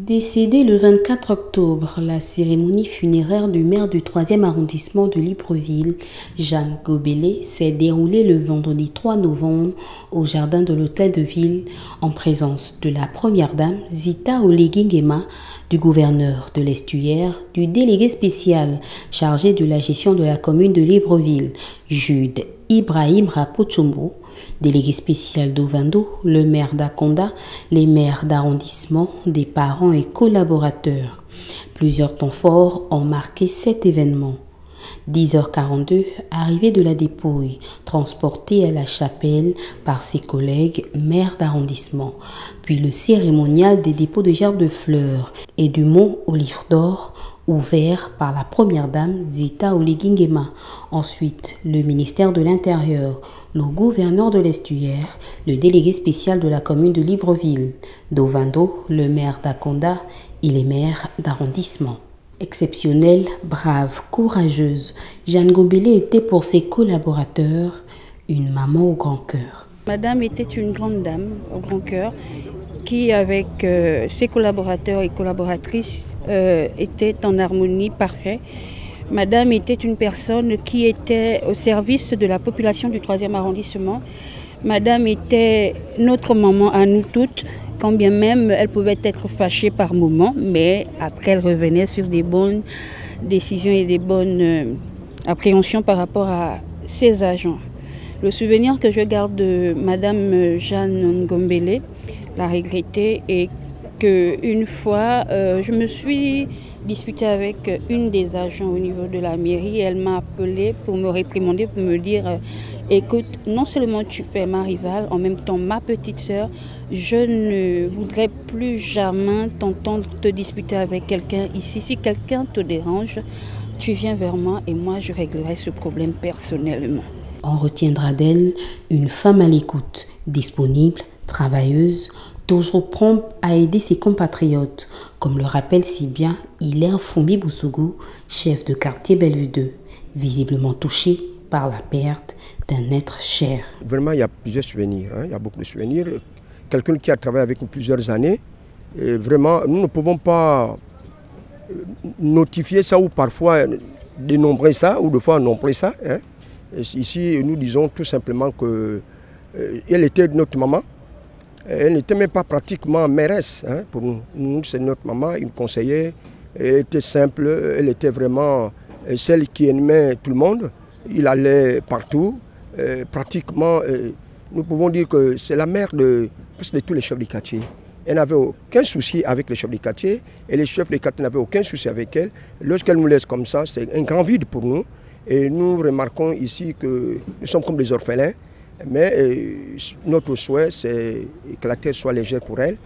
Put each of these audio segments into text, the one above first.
Décédé le 24 octobre, la cérémonie funéraire du maire du 3e arrondissement de Libreville, Jeanne Gobelé, s'est déroulée le vendredi 3 novembre au jardin de l'hôtel de ville en présence de la première dame Zita Oligui Nguema, du gouverneur de l'Estuaire, du délégué spécial chargé de la gestion de la commune de Libreville, Jude Ibrahim Rapochombo, délégué spécial d'Ovando, le maire d'Akonda, les maires d'arrondissement, des parents et collaborateurs. Plusieurs temps forts ont marqué cet événement. 10h42, arrivée de la dépouille, transportée à la chapelle par ses collègues maires d'arrondissement, puis le cérémonial des dépôts de gerbes de fleurs et du mont Olive d'Or, ouvert par la première dame Zita Oligui Nguema. Ensuite, le ministère de l'Intérieur, le gouverneur de l'Estuaire, le délégué spécial de la commune de Libreville, d'Ovando, le maire d'Akonda et les maires d'arrondissement. Exceptionnelle, brave, courageuse, Jeanne Gobelé était pour ses collaborateurs une maman au grand cœur. Madame était une grande dame au grand cœur qui, avec ses collaborateurs et collaboratrices, était en harmonie parfaite. Madame était une personne qui était au service de la population du 3e arrondissement. Madame était notre maman à nous toutes, quand bien même elle pouvait être fâchée par moments, mais après elle revenait sur des bonnes décisions et des bonnes appréhensions par rapport à ses agents. Le souvenir que je garde de Madame Jeanne Gobelé, la regrettée, est qu'une fois, je me suis disputée avec une des agents au niveau de la mairie. Elle m'a appelée pour me réprimander, pour me dire écoute, non seulement tu es ma rivale, en même temps ma petite sœur, je ne voudrais plus jamais t'entendre te disputer avec quelqu'un ici. Si quelqu'un te dérange, tu viens vers moi et moi je réglerai ce problème personnellement. On retiendra d'elle une femme à l'écoute, disponible, travailleuse, toujours prompte à aider ses compatriotes, comme le rappelle si bien Hilaire Fumbi Boussougou, chef de quartier Bellevue 2, visiblement touché par la perte d'un être cher. Vraiment, il y a plusieurs souvenirs, il y a beaucoup de souvenirs. Quelqu'un qui a travaillé avec nous plusieurs années, et vraiment, nous ne pouvons pas notifier ça ou parfois dénombrer ça ou de fois nombrer ça. Ici, nous disons tout simplement qu'elle était notre maman. Elle n'était même pas pratiquement mairesse pour nous. Nous, c'est notre maman, une conseillère. Elle était simple, elle était vraiment celle qui aimait tout le monde. Il allait partout. Pratiquement, nous pouvons dire que c'est la mère de tous les chefs de quartier. Elle n'avait aucun souci avec les chefs de quartier et les chefs de quartier n'avaient aucun souci avec elle. Lorsqu'elle nous laisse comme ça, c'est un grand vide pour nous. Et nous remarquons ici que nous sommes comme des orphelins. Mais notre souhait, c'est que la terre soit légère pour elle.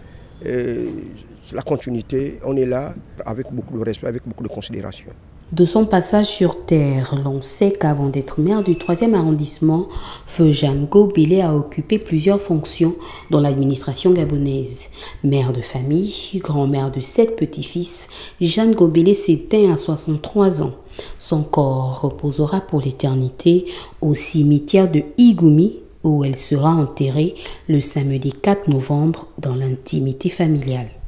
La continuité, on est là avec beaucoup de respect, avec beaucoup de considération. De son passage sur terre, l'on sait qu'avant d'être maire du 3e arrondissement, feu Jeanne Gobelé a occupé plusieurs fonctions dans l'administration gabonaise. Mère de famille, grand-mère de 7 petits-fils, Jeanne Gobelé s'éteint à 63 ans. Son corps reposera pour l'éternité au cimetière de Igoumi, où elle sera enterrée le samedi 4 novembre dans l'intimité familiale.